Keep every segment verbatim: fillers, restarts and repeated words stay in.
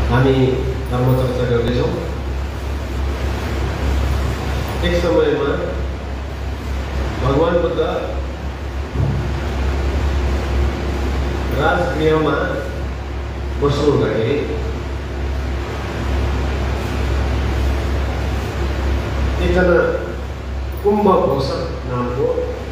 हामी धर्म चर्चा गर्दैछौँ। एक समयमा भगवान बुद्ध राजगृहमा बस्नु हुँदाखेरि एकजना कुम्भघोषक नामको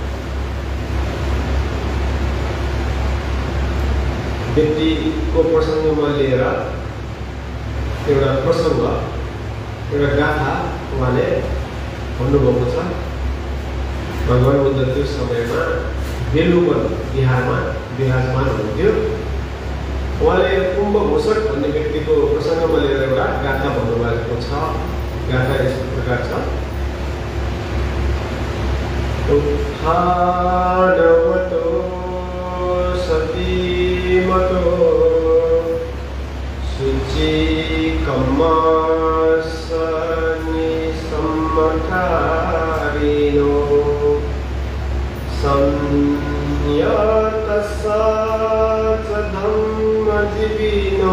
व्यक्तिको प्रसङ्गमा लिएर एउटा प्रसङ्ग एउटा गाथा उहाँले भन्नुभएको छ। भगवान बुद्ध त्यो समयमा बेलुवन बिहारमा विराजमान हुनुहुन्थ्यो। उहाँले कुम्भघोषक भन्ने व्यक्तिको प्रसङ्गमा लिएर एउटा गाथा भन्नुभएको छ। गाथा यस प्रकार छ। उत्थानवतो सतीमतो शुचिकम्मासनि सम्मठारिणो संयतसा च धम्मजीविनो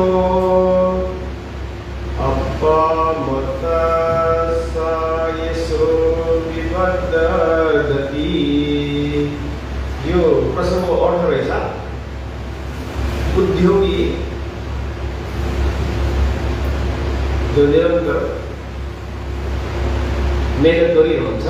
अपमतसा यशो विवर्धति। यो प्रसङ्गको अर्थ रहेछ, उद्योगी जो निरन्तर मेहनत गरिरहन्छ,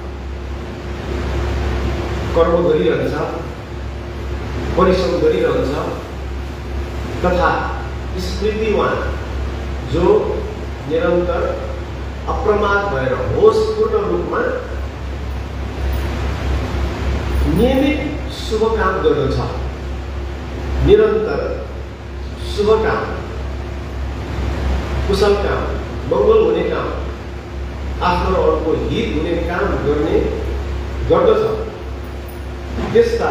कर्म गरिरहन्छ, परिश्रम गरिरहन्छ, तथा स्मृतिवान जो निरन्तर अप्रमाद भएर होशपूर्ण रूपमा नियमित शुभ काम गर्दछ। निरन्तर शुभ काम, कुशल काम, मङ्गल हुने काम, आफ्नो अर्को हित हुने काम गर्ने गर्दछ। त्यस्ता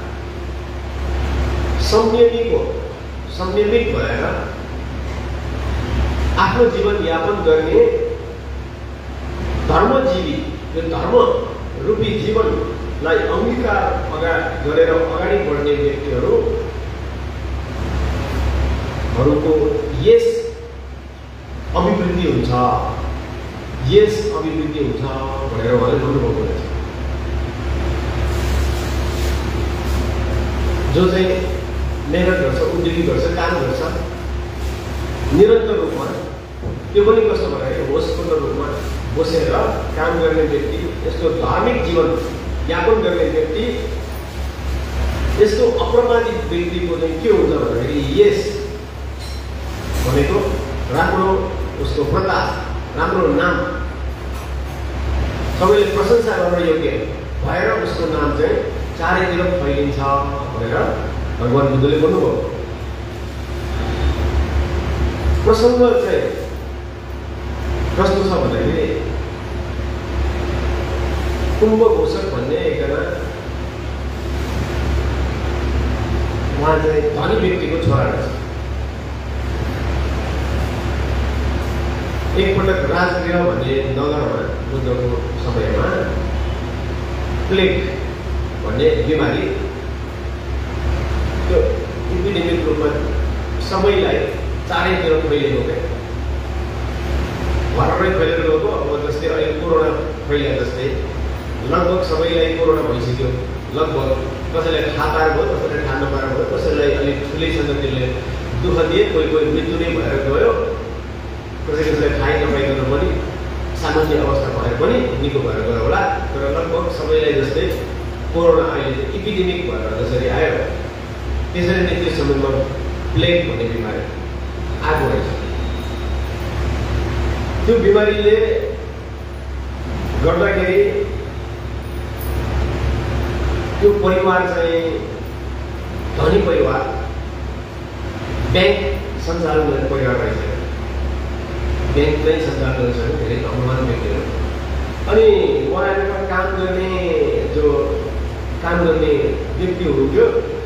संयमीको संयमित भएर आफ्नो जीवन यापन गर्ने धर्मजीवी, यो धर्म रूपी जीवनलाई अंगीकार अगाडि गरेर अगाडि बढ्ने व्यक्तिहरूको यस अभिवृद्धि हुन्छ, यस अभिवृद्धि हुन्छ भनेर उहाँले भन्नुभएको रहेछ। जो चाहिँ मेहनत गर्छ, उद्योगी गर्छ, काम गर्छ निरन्तर रूपमा, त्यो पनि कस्तो भन्दाखेरि होशपूर्ण रूपमा बसेर काम गर्ने व्यक्ति, यस्तो धार्मिक जीवन यापन गर्ने व्यक्ति, यस्तो अप्रमादित व्यक्तिको चाहिँ के हुन्छ भन्दाखेरि यस भनेको राम्रो उसको प्रताप, राम्रो नाम, सबैले प्रशंसा गर्न योग्य भएर उसको नाम चाहिँ चारैतिर फैलिन्छ भनेर भगवान बुद्धले भन्नुभयो। प्रसङ्ग चाहिँ कस्तो छ भन्दाखेरि कुम्भघोषक भन्ने एकजना उहाँ चाहिँ धनी व्यक्तिको छोरा रहेछ। एकपटक राजगृह भन्ने नगरमा बुद्धको समयमा प्लेग भन्ने बिमारी, त्यो इपिडेमिक रूपमा सबैलाई चारैतिर फैलिएको क्या, भरमै फैलिएर गएको। अब जस्तै अहिले कोरोना फैलिए जस्तै लगभग सबैलाई कोरोना भइसक्यो। लगभग कसैलाई थाहा पाएर भयो, कसैलाई थाहा नपाएर भयो, कसैलाई अलिक ठुलैसँग त्यसले दुःख दिए, कोही कोही मृत्यु नै भएर गयो, कसै कसैलाई थाहै नपाइकन पनि सामान्य अवस्था भएर पनि निको भएर गयो होला। तर लगभग सबैलाई जस्तै कोरोना अहिले इपिडेमिक भएर जसरी आयो त्यसरी नै त्यो समयमा प्लेग भन्ने बिमारी आएको रहेछ। त्यो बिमारीले गर्दाखेरि त्यो परिवार चाहिँ धनी परिवार, ब्याङ्क सञ्चालन गर्ने परिवार रहेछ। ब्याङ्क चाहिँ सञ्चालन गर्छ धेरै धनवान व्यक्तिहरू। अनि उहाँहरूमा काम गर्ने जो काम गर्ने व्यक्ति हुनुहुन्थ्यो,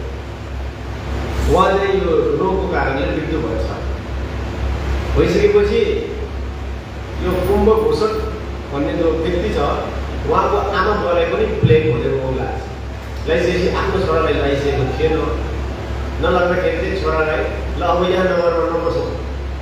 उहाँ चाहिँ यो रोगको कारणले मृत्यु भएछ। भइसकेपछि यो कुम्भघोषक भन्ने जो व्यक्ति छ, उहाँको आमा बुवालाई पनि प्लेग हुने रोग लाग्छ। लगाइसकेपछि आफ्नो छोरालाई लगाइसकेको थिएन। नलाग्दाखेरि चाहिँ छोरालाई ल अब यहाँ नगरमा नबसौँ,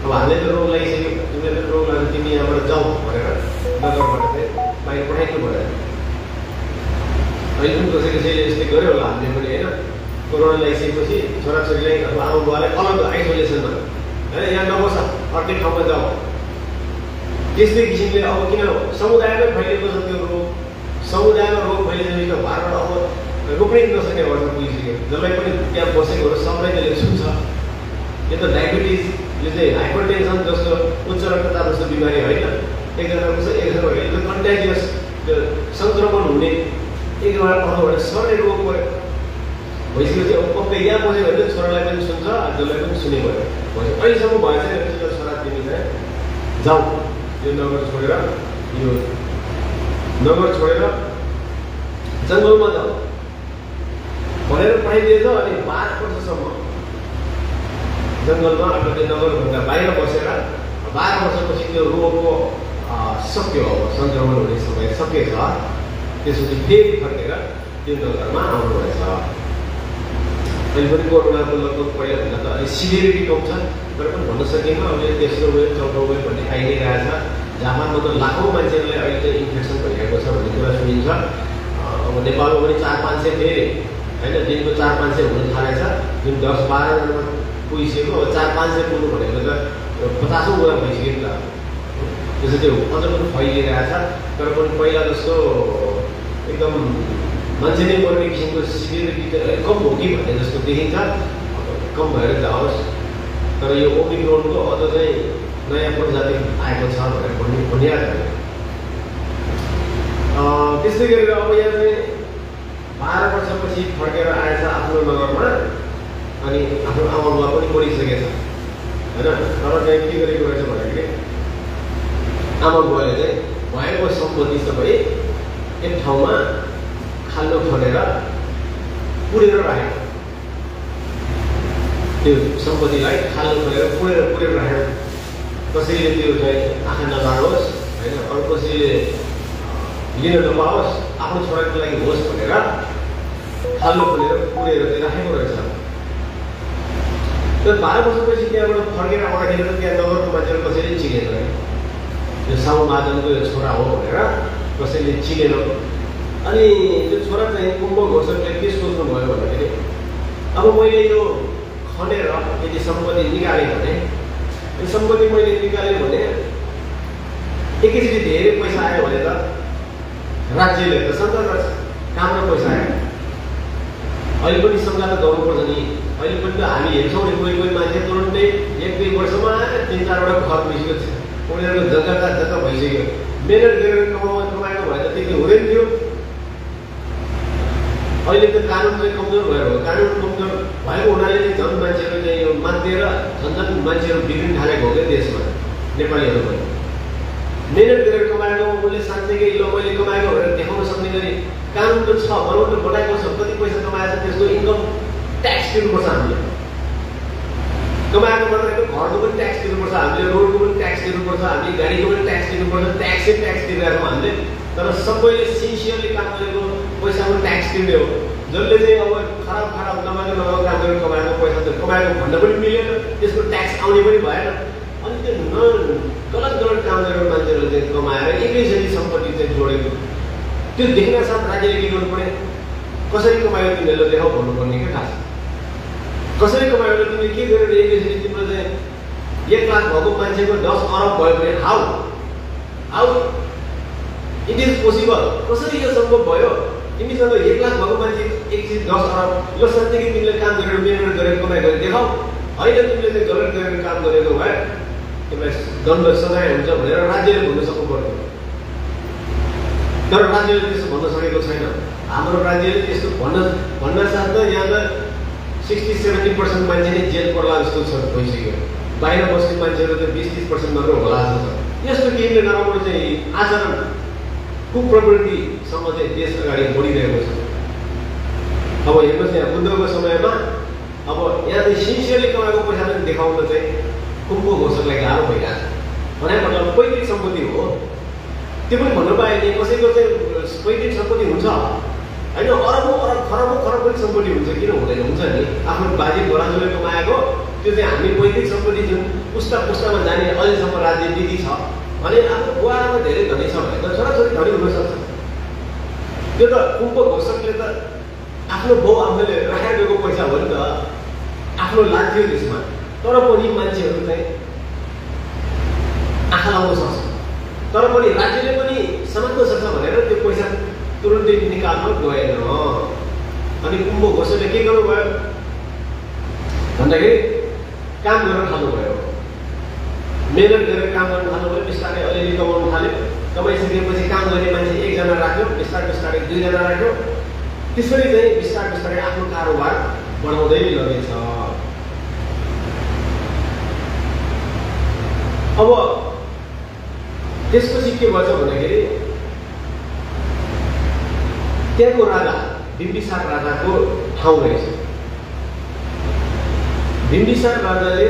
अब हामीले त रोग लगाइसक्यो, तिमीले रोग लाग्यो तिमी यहाँबाट जाऊ भनेर नगरबाट चाहिँ बाहिर पठाइदिनु पऱ्यो। अहिले पनि कसै कसैले यस्तै गर्यो होला हामीले पनि होइन, कोरोना लगाइसकेपछि छोराछोरीलाई अथवा आमा बुवालाई अलग आइसोलेसनमा होइन यहाँ नबस अर्कै ठाउँमा जाऊ। त्यस्तै किसिमले अब किन समुदायमै फैलिएको छ त्यो रोग, समुदायमा रोग फैलिसकेपछि त भारत अब रोक्नै नसक्ने अवस्था पुगिसक्यो। जसलाई पनि त्यहाँ बसेकोहरू सबलाई त्यसले छुन्छ। यो त डायबिटिजले चाहिँ हाइपरटेन्सन जस्तो उच्च रक्तचाप जस्तो बिमारी होइन, एकजनाको छ एकजना भयो कन्ट्याजियस त्यो सङ्क्रमण हुने एकजना अर्कोबाट सर्ने रोग भयो भइसकेपछि अब पक्कै यहाँ बस्यो भने छोरालाई पनि सुन्छ, जसलाई पनि सुने भयो। अहिलेसम्म भयो चाहिँ छोरा तिमी चाहिँ जाऊ यो नगर छोडेर यो नगर छोडेर जङ्गलमा जाऊ भनेर पठाइदिएछ। अनि बाह्र वर्षसम्म जङ्गलमा अथवा त्यो नगरभन्दा बाहिर बसेर बाह्र वर्षपछि त्यो रोगको सक्यो, अब सङ्क्रमण हुने समय सकेछ। त्यसपछि फेरि फर्केर त्यो नगरमा आउनुभएछ। अहिले पनि कोरोनाको लगभग पहिलाभन्दा त अलिक सिभिरिटी कम छ, तर पनि भन्न सकिन्न अब तेस्रो वेभ चौथो वेभ भन्ने आइ नै रहेछ। जापानमा त लाखौँ मान्छेहरूलाई अहिले चाहिँ इन्फेक्सन भइरहेको छ भन्ने कुरा सुनिन्छ। अब नेपालमा पनि चार पाँच सय फेरि होइन दिनको चार पाँच सय हुन थालेछ, जुन दस बाह्रजनामा पुगिसकेको अब चार पाँच सय पुग्नु भनेको त पचासौँ गुणा भइसक्यो नि त। त्यसो त्यो अझ पनि फैलिरहेछ, तर पनि पहिला जस्तो एकदम मान्छे नै मर्ने किसिमको सिभिरिटी त कम हो कि भन्ने जस्तो देखिन्छ। कम भएर जाओस्, तर यो ओमिक्रोनको अझ चाहिँ नयाँ प्रजाति आएको छ भनेर भन्ने भनिहाल्छ। त्यस्तै गरेर अब यहाँ चाहिँ बाह्र वर्षपछि फर्केर आएछ आफ्नो नगरमा, अनि आफ्नो आमा बुवा पनि मरिसकेछ होइन। तर चाहिँ के गरेको रहेछ भन्दाखेरि आमा बुवाले चाहिँ भएको सम्पत्ति सबै एक ठाउँमा खाल्डो खनेर पुरेर राखेको। त्यो सम्पत्तिलाई खाल्डो खनेर पुरेर पुरेर राखेको। कसैले त्यो चाहिँ आँखा नलागोस् होइन, अरू कसैले लिन नपाओस्, आफ्नो छोराको लागि होस् भनेर खाल्डो खोलेर पुरेर चाहिँ राखेको रहेछ। त्यो बाह्र वर्षपछि त्यहाँबाट फर्केर आउँदाखेरि त त्यहाँ नगरको मान्छेहरू कसैले चिनेन, त्यो साहु महाजनको यो छोरा हो भनेर कसैले चिनेन। अनि त्यो छोरा चाहिँ कुम्भ घोषकले के सोच्नुभयो भन्दाखेरि अब मैले यो खनेर यदि सम्पत्ति निकालेँ भने, यो सम्पत्ति मैले निकालेँ भने एकैचोटि धेरै पैसा आयो भने त राज्यले त शङ्का गर्छ, काम र पैसा आयो। अहिले पनि शङ्का त गर्नुपर्छ नि। अहिले पनि त हामी हेर्छौँ नि कोही कोही मान्छे तुरन्तै एक दुई वर्षमा तिन चारवटा घर भइसक्यो, उनीहरूको जग्गा जग्गा भइसक्यो। मेहनत गरेर कमाउ कमाएको भए त त्यति हुँदैन थियो। अहिले त कानुन चाहिँ कमजोर भएर हो, कानुन कमजोर भएको हुनाले चाहिँ झन् मान्छेहरू चाहिँ यो मान्दिएर झन् झन् मान्छेहरू बिग्रिन थालेको हो क्या देशमा, नेपालीहरू पनि। मेहनत गरेर कमाएको उसले साँच्चैकै ल मैले कमाएको भनेर देखाउन सक्ने गरी कानुन त छ, बनाउनु बनाएको छ। कति पैसा कमाएछ त्यसको इन्कम ट्याक्स तिर्नुपर्छ हामीले। कमाएको मात्रै घरको पनि ट्याक्स तिर्नुपर्छ हामीले, रोडको पनि ट्याक्स तिर्नुपर्छ हामीले, गाडीको पनि ट्याक्स तिर्नुपर्छ। ट्याक्सै ट्याक्स तिरिरहेको हामीले, तर सबैले सिन्सियरली काम गरेको पैसाको ट्याक्स तिर्ने हो। जसले चाहिँ अब खराब खराब नमाएको नमाएको काम गरेर कमाएको पैसा त कमाएको भन्न पनि मिलेन, त्यसको ट्याक्स आउने पनि भएन। अनि त्यो न गलत गलत काम गरेर मान्छेहरूले चाहिँ कमाएर एकैचोटि सम्पत्ति चाहिँ जोडेको, त्यो देख्न साथ राज्यले के गर्नु पर्ने, कसरी कमायो तिमीहरूले देखाउ भन्नुपर्ने क्या खास। कसरी कमायो भने तिमीले के गरेर एकैचोटि तिम्रो चाहिँ एक लाख भएको मान्छेको दस अरब भयो भने how how it is possible, कसरी यो सम्भव भयो? तिमीसँग एक लाख भएको मान्छे एकचोटि दस अरब, यो साँच्चै तिमीले काम गरेर मेहनत गरेर कमाइ गरेर देखाऊ। होइन तिमीले चाहिँ गलत गरेर काम गरेको भए तिमीलाई दण्ड सजाय हुन्छ भनेर राज्यले भन्न सक्नु पर्थ्यो। तर राज्यले त्यसो भन्न सकेको छैन। हाम्रो राज्यले त्यस्तो भन्न भन्न साथ त यहाँ त सिक्सटी सेभेन्टी पर्सेन्ट मान्छे नै जेल पर्ला जस्तो छ भइसक्यो। बाहिर बस्ने मान्छेहरू त बिस तिस पर्सेन्ट मात्र होला जस्तो छ। यस्तो केहीले नराम्रो चाहिँ आचरण कुप्रवृत्तिसँग चाहिँ देश अगाडि बढिरहेको छ। अब हेर्नुहोस् यहाँ बुद्धको समयमा अब यहाँ चाहिँ सिन्सियरली कमाएको पैसा पनि देखाउन चाहिँ कुम्भ घोषकलाई गाह्रो भइरहेको छ। भने मतलब पैतृक सम्पत्ति हो, त्यो पनि भन्नु पाए नि कसैको चाहिँ पैतृक सम्पत्ति हुन्छ होइन, अरबौँ अरब खरबौँ खरब पनि सम्पत्ति हुन्छ, किन हुँदैन? हुन्छ नि। आफ्नो बाजे बराजुले कमाएको त्यो चाहिँ हामी वैदिक सम्पत्ति जुन पुस्ता पुस्तामा जाने अहिलेसम्म राज्य नीति छ भने आफ्नो बुवामा धेरै धनी छ भने त छोराछोरी धनी हुन सक्छ। त्यो त कुम्भ घोषकले त आफ्नो बाउ आफूले राखेर गएको पैसा हो नि त, आफ्नो लाग्थ्यो त्यसमा। तर पनि मान्छेहरू चाहिँ आँखा लाउन सक्छ, तर पनि राज्यले पनि समात्न सक्छ भनेर त्यो पैसा तुरुन्तै निकाल्न गएन। अनि कुम्भ घोषले के गर्नुभयो भन्दाखेरि काम गर्न थाल्नुभयो, मेहनत गरेर काम गर्न थाल्नुभयो। बिस्तारै अलिअलि कमाउनु थाल्यो, कमाइसकेपछि काम गर्ने मान्छे एकजना राख्यो, बिस्तारै बिस्तारै दुईजना राख्यो, त्यसरी चाहिँ बिस्तारै बिस्तारै आफ्नो कारोबार बढाउँदै लगेछ। अब त्यसपछि के भन्छ भन्दाखेरि त्यहाँको राजा बिम्बिसार राजाको ठाउँ रहेछ। बिम्बिसार राजाले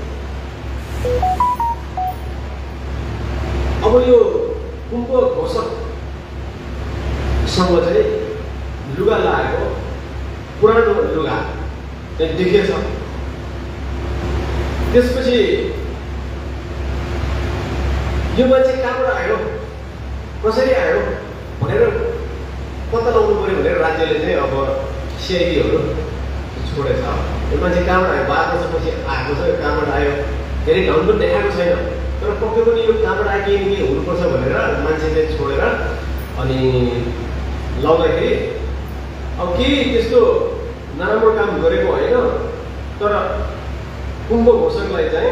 अब यो कुम्भ घोषकसँग चाहिँ लुगा लगाएको पुरानो लुगा चाहिँ देखेछ। त्यसपछि यो मान्छे कहाँबाट आयो, कसरी आयो भनेर पत्ता लगाउनु पऱ्यो भनेर राज्यले चाहिँ अब सिआइडीहरू छोडेछ। यो मान्छे कहाँबाट आयो, बाह्र वर्षपछि आएको छ, कहाँबाट आयो धेरै ढङ्ग पनि देखाएको छैन, तर पक्कै पनि यो कहाँबाट आयो के के हुनुपर्छ भनेर मान्छेले छोडेर अनि लाउँदाखेरि अब केही त्यस्तो नराम्रो काम गरेको होइन, तर कुम्भ घोषकलाई चाहिँ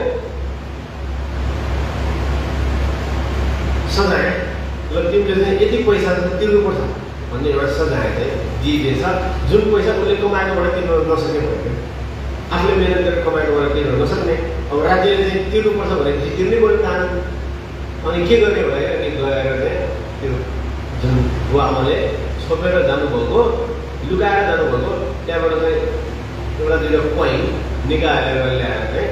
सजाय ल तिमीले चाहिँ यति पैसा तिर्नुपर्छ भन्ने एउटा सजाय चाहिँ दिइदिएछ। जुन पैसा उसले कमाएकोबाट तिर्न नसके भयो, आफूले मेहनत गरेर कमाएकोबाट तिर्न नसक्ने, अब राज्यले चाहिँ तिर्नुपर्छ भनेपछि तिर्नै पऱ्यो कानुन। अनि के गर्ने भने अनि गएर चाहिँ त्यो जुन बुवा आमाले छोपेर जानुभएको लुकाएर जानुभएको त्यहाँबाट चाहिँ एउटा दुईवटा कोइन निकालेर ल्याएर चाहिँ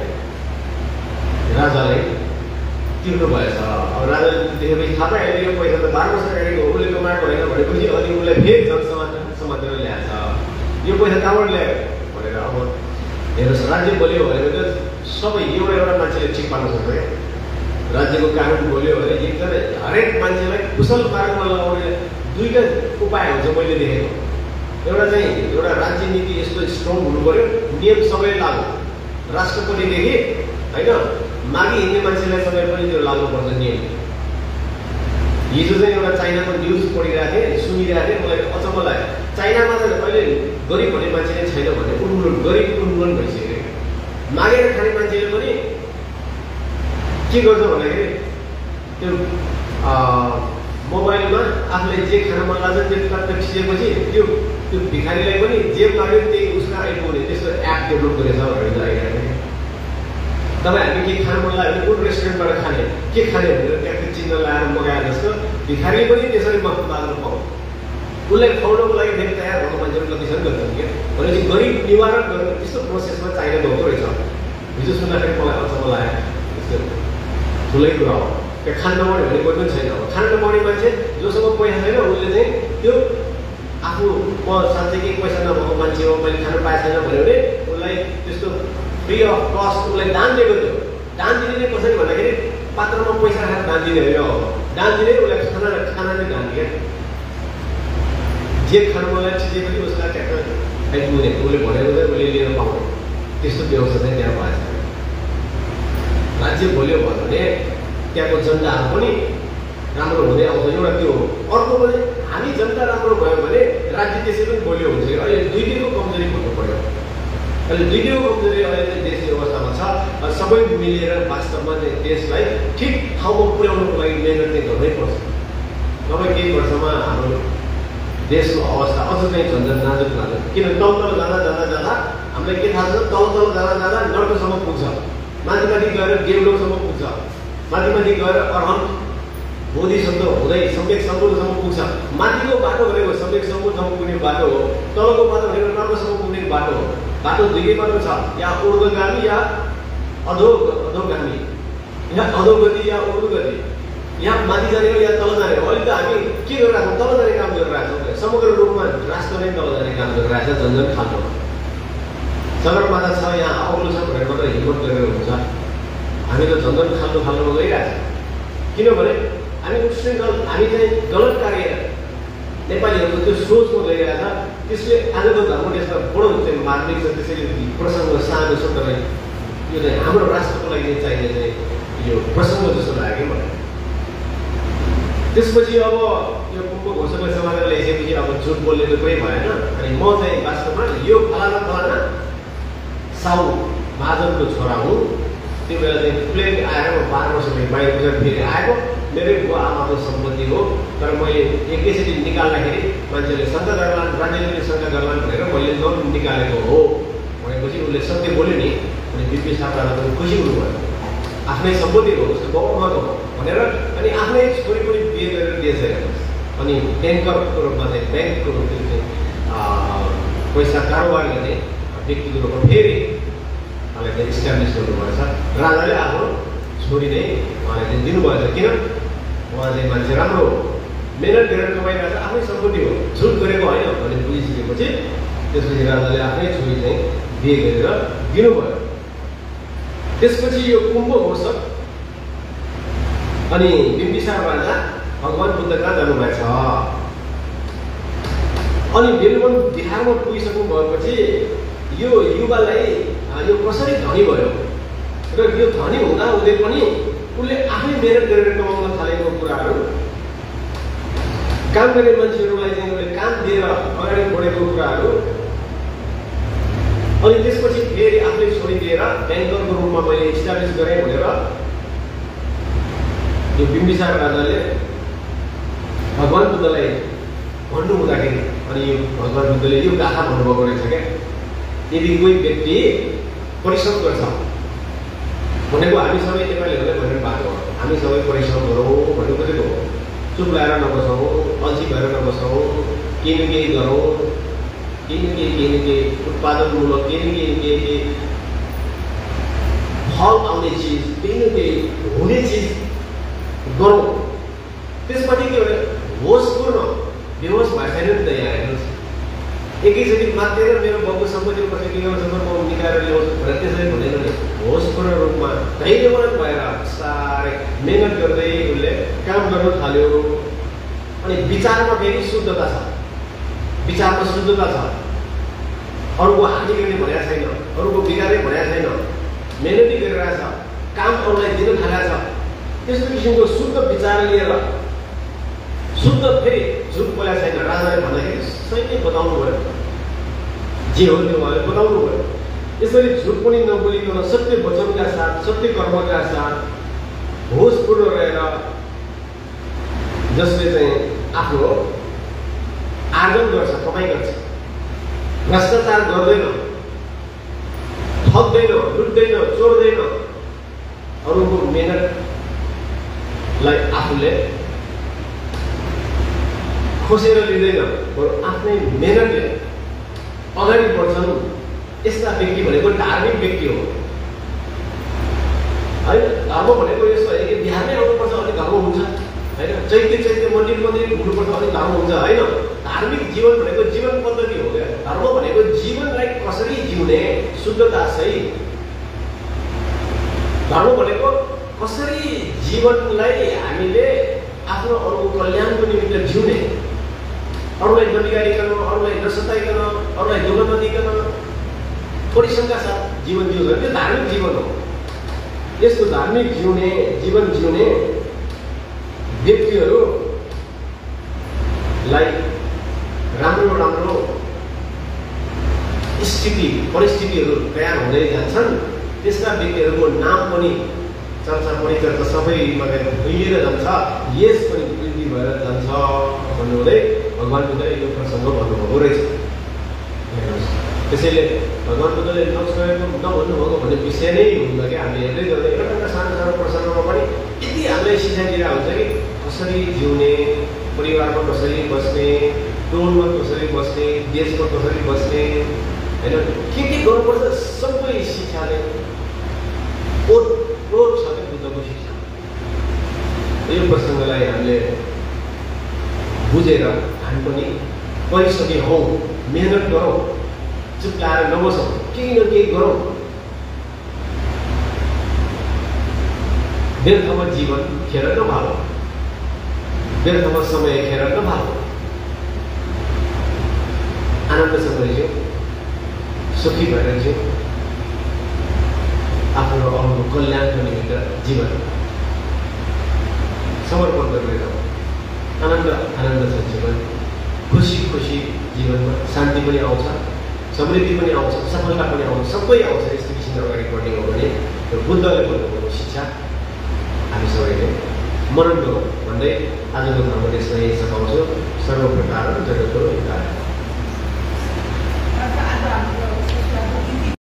राजाले तिर्नु भएछ। अब राजाले देखेपछि थाहा पायो यो पैसा त बाह्र वर्ष अगाडिको उसले कमाएको होइन भनेपछि अनि उसलाई फेरि जनसमाज समातेर ल्याएछ। यो पैसा कहाँबाट ल्यायो भनेर अब हेर्नुहोस्, राज्य बोल्यो भनेर त सबै एउटा एउटा मान्छेले ठिक पार्न सक्छ क्या। राज्यको कानुन बोल्यो भने एकजना हरेक मान्छेलाई कुशल मार्गमा लगाउने दुईवटा उपाय हुन्छ मैले देखेको। एउटा चाहिँ एउटा राज्य नीति यस्तो स्ट्रङ हुनु पर्यो, नियम सबै लागु, राष्ट्रपतिदेखि होइन माघी हिँड्ने मान्छेलाई सबै पनि त्यो लागु पर्छ नियम। हिजो चाहिँ एउटा चाइनाको न्युज पढिरहेको थिएँ, सुनिरहेको थिएँ, मलाई अचम्म लाग्यो। चाइनामा त अहिले गरिब भन्ने मान्छे नै छैन भने उन्मूलन गरिब उन्मूलन भइसक्यो। मागेर खाने मान्छेले पनि के गर्छ भन्दाखेरि त्यो मोबाइलमा आफूले जे खान मन लाग्छ त्यो टक्क खिचेपछि त्यो त्यो भिखारीलाई पनि जे माग्यो त्यही उसमा आइपुग्ने त्यस्तो एप डेभलप गरेछ भनेर आइरहेको थिएँ। तपाईँ हामी के खानु मन लाग्यो कुन रेस्टुरेन्टबाट खाने के खाने भनेर त्यहाँ चिन्ह लगाएर मगाएर जस्तो भिखारीले पनि त्यसरी मफ्त बाँध्न पाउँछ। उसलाई खुवाउनको लागि फेरि तयार भएको मान्छेहरू कति छन् गर्छन् क्या। भनेपछि गरिब निवारण गर्ने त्यस्तो प्रोसेसमा चाहिने भएको रहेछ। हिजो सुन्दाखेरि मलाई अचम्म लाग्यो। त्यस्तो ठुलै कुरा हो। त्यहाँ खान नपाउने भने कोही पनि छैन। अब खान नपाउने मान्छे जोसँग पैसा छैन उसले चाहिँ त्यो आफू म साँच्चै केही पैसा नभएको मान्छे हो, मैले खानु पाएको छैन भन्यो भने उसलाई त्यस्तो फ्री अफ कस्ट उसलाई दान दिएको थियो। दान दिने चाहिँ कसरी भन्दाखेरि पात्रमा पैसा राखेर दान दिने होइन, दान दिने उसलाई खाना खाना नै दान दिए। जे खानु मलाई चिजेपछि उसलाई ट्याक्टर आइपुग्ने उसले भनेको चाहिँ उसले लिएर पाउने त्यस्तो व्यवस्था चाहिँ त्यहाँ भएछ। राज्य बोल्यो भने त्यहाँको जनताहरू पनि राम्रो हुँदै आउँछ, एउटा त्यो हो। अर्को पनि हामी जनता राम्रो भयो भने राज्य त्यसै पनि बोल्यो हुन्छ। अहिले दुईटिको कमजोरी भन्नु पऱ्यो। अहिले दुईटिको कमजोरी अहिले चाहिँ देश अवस्थामा छ। सबै मिलेर वास्तवमा चाहिँ देशलाई ठिक ठाउँमा पुर्याउनुको लागि मेहनत चाहिँ गर्नै पर्छ। नभए केही वर्षमा हाम्रो देशको अवस्था अझ चाहिँ झन्झट नाजुक नाजुक। किन तल तल जाँदा जाँदा जाँदा हामीलाई के थाहा छ, तल तल जाँदा जाँदा नर्कसम्म पुग्छ, माथि माथि गएर देवलोकसम्म पुग्छ, माथि माथि गएर अरहन्त बोधिसम्म हुँदै सम्यक सम्पूर्णसम्म पुग्छ। माथिको बाटो भनेको सम्यक सम्पूर्णसम्म पुग्ने बाटो हो, तलको बाटो भनेको नर्कसम्म पुग्ने बाटो हो। बाटो दुईटै बाटो छ, या ऊर्ध्वगामी या अधो अधोगामी, या अधोगति या ऊर्ध्वगति, यहाँ माथि जाने हो या तल जाने हो। अहिले त हामी के गरिरहेको छौँ, तल जाने काम गरिरहेको छौँ। समग्र रूपमा राष्ट्र नै तल जाने काम गरिरहेको छ, झन्झट खालको सगरमाथा छ यहाँ अग्लो छ भनेर मात्र हिम्मत गरेर हुन्छ। हामी त झन्झन खाल्डो खाल्डोमा गइरहेछ। किनभने हामी उश्रृङ्खल हामी चाहिँ गलत कार्य नेपालीहरूको त्यो सोचमा गइरहेछ। त्यसले आजको धर्म देशमा बडो चाहिँ मार्मिक छ। त्यसैले प्रसङ्ग सानो छ तर यो चाहिँ हाम्रो राष्ट्रको लागि चाहिने चाहिँ यो प्रसङ्ग जस्तो लाग्यो मलाई। त्यसपछि अब यो कुम्भ घोषणा समातेर ल्याइसकेपछि अब झुट बोल्ने त कुरै भएन। अनि म चाहिँ वास्तवमा यो फलाना फलाना साउ महाजनको छोरा हुँ। त्यो बेला चाहिँ प्लेन आएर म बाह्र वर्षदेखि बाहिर बसेर फेरि आएको मेरै बुवा आमाको सम्पत्ति हो। तर मैले एकैचोटि निकाल्दाखेरि मान्छेले शङ्का गर्लान्, राजनीतिले शङ्का गर्लान् भनेर मैले नन निकालेको हो भनेपछि उसले सत्य बोल्यो नि। अनि बिपी साहबलाई पनि खुसी हुनुभयो। आफ्नै सम्पत्ति हो उसको बाबुआमाको हो भनेर अनि आफ्नै छोरी पनि बिहे गरेर दिएछ। अनि ब्याङ्करको रूपमा चाहिँ ब्याङ्कको रूपमा चाहिँ पैसा कारोबार गर्ने व्यक्तिको रूपमा फेरि उहाँले चाहिँ इस्टाब्लिस गर्नुभएछ। राजाले आफ्नो छोरी नै उहाँले चाहिँ दिनुभएछ। किन उहाँ चाहिँ मान्छे राम्रो हो, मेहनत गरेर कमाइरहेको छ, आफ्नै सम्पत्ति हो, झुट गरेको होइन भने बुझिसकेपछि त्यसपछि राजाले आफ्नै छोरी चाहिँ बिहे गरेर दिनुभयो। त्यसपछि यो कुम्भ घोषक अनि बिम्बिसार राजा भगवान बुद्ध कहाँ जानुभएछ। अनि बेलवन बिहारमा पुगिसक्नु भएपछि यो युवालाई यो कसरी धनी भयो र यो धनी हुँदा हुँदै पनि उसले आफै मेहनत गरेर कमाउन थालेको कुराहरू, काम गर्ने मान्छेहरूलाई चाहिँ उसले काम दिएर अगाडि बढेको कुराहरू, अनि त्यसपछि फेरि आफूले छोरी दिएर ब्याङ्करको रूपमा मैले इस्टाब्लिस गरेँ भनेर यो बिम्बिसार राजाले भगवान बुद्धलाई भन्नु हुँदाखेरि अनि यो भगवान बुद्धले यो गाथा भन्नुभएको रहेछ क्या। यदि कोही व्यक्ति परिश्रम गर्छ भनेको हामी सबै नेपालीहरूले भनेर भएको हो। हामी सबै परिश्रम गरौँ भन्नु खोजेको हो। चुप लगाएर नबसौँ, अल्छी भएर नबसौँ, केही न केही गरौँ, केही न केही केही न केही उत्पादनमूलक केही न केही केही केही फल आउने चिज, केही न केही हुने चिज गरौँ। त्यसपछि के भने होसपूर्ण बेहोस भएको छैन नि त। यहाँ हेर्नुहोस्, एकैचोटि मात्रै मेरो बाबु सम्पत्ति कसैको यो सम्म निकालेर ल्याउँछ भनेर त्यसरी हुँदैन नि। होसपूर्ण रूपमा धैर्यवान भएर साह्रै मेहनत गर्दै उसले काम गर्न थाल्यो। अनि विचारमा फेरि शुद्धता छ, विचारमा शुद्धता छ, अरूको हानि गर्ने भनेको छैन, अरूको बिगार्ने भनेको छैन, मेहनती गरिरहेछ, काम अरूलाई दिन थालेको छ। त्यस्तो किसिमको शुद्ध विचार लिएर शुद्ध फेरि झुट बोलेको छैन। राजाले भन्दाखेरि सही बताउनु भयो, जे हो त्यो उहाँले बताउनु भयो। यसरी झुट पनि नबोलिकन सत्य वचनका साथ, सत्य कर्मका साथ होसपूर्ण रहेर जसले चाहिँ आफ्नो आर्जन गर्छ, कमाइ गर्छ, भ्रष्टाचार गर्दैन, ठग्दैन, लुट्दैन, चोर्दैन, अरूको मेहनतलाई आफूले खोसेर लिँदैन, बरु आफ्नै मेहनतले अगाडि बढ्छन्। यस्ता व्यक्ति भनेको धार्मिक व्यक्ति हो है। धर्म भनेको यस्तो होइन कि बिहानै आउनुपर्छ अनि धर्म हुन्छ होइन, चैत्य चैत्य मन्दिर मन्दिर घुम्नुपर्छ अनि धर्म हुन्छ होइन। धार्मिक जीवन भनेको जीवन पद्धति हो क्या। धर्म भनेको जीवनलाई कसरी जिउने शुद्धता सहित, धर्म भनेको कसरी जीवनलाई हामीले आफ्नो अरूको कल्याणको निमित्त जिउने, अरूलाई नबिगारिकन, अरूलाई नसताइकन, अरूलाई दुःख नदिकन परिश्रमका साथ जीवन जिउने, त्यो धार्मिक जीवन हो। यस्तो धार्मिक जिउने जीवन जिउने व्यक्तिहरूलाई राम्रो राम्रो स्थिति परिस्थितिहरू तयार हुँदै जान्छन्। त्यस्ता व्यक्तिहरूको नाम पनि चर्चा परिचर्चा सबैमा फैलिएर जान्छ, यस पनि वृद्धि भएर जान्छ भन्नुहुँदै भगवान बुद्धले यो प्रसङ्ग भन्नुभएको रहेछ। त्यसैले भगवान बुद्धले नगएको नभन्नुभएको भन्ने विषय नै हुँदा कि हामीले हेर्दै जाँदा एउटा सानो सानो प्रसङ्गमा पनि यति हामीलाई शिक्षा दिएर हुन्छ कि कसरी जिउने, परिवारमा कसरी बस्ने, टोलमा कसरी बस्ने, देशमा कसरी बस्ने होइन, के के गर्नुपर्छ सबै शिक्षाले ओत ओत छ कि बुद्धको शिक्षा। यो प्रसङ्गलाई हामीले बुझेर हामी पनि परिश्रमी हौँ, मेहनत गरौँ, चुप लाएर नबसौँ। केही न केही गरौँ। व्यर्थमा जीवन खेर नभालो, व्यर्थमा समय खेर नभालो। आनन्दसँग जिउ, सुखी भएर जिउ, आफ्नो अरूको कल्याणको निमित्त जीवन समर्पण गरेर जाऊ। आनन्द आनन्द छ जीवन, खुसी खुसी जीवनमा शान्ति पनि आउँछ, समृद्धि पनि आउँछ, सफलता पनि आउँछ, सबै आउँछ। यस्तो किसिमले अगाडि बढ्ने हो भने त्यो बुद्धले भन्नुभएको शिक्षा हामी सबैले मनन गरौँ भन्दै आजको धर्मदेशलाई सघाउँछु। सर्वप्रकार जगतको हितकारी।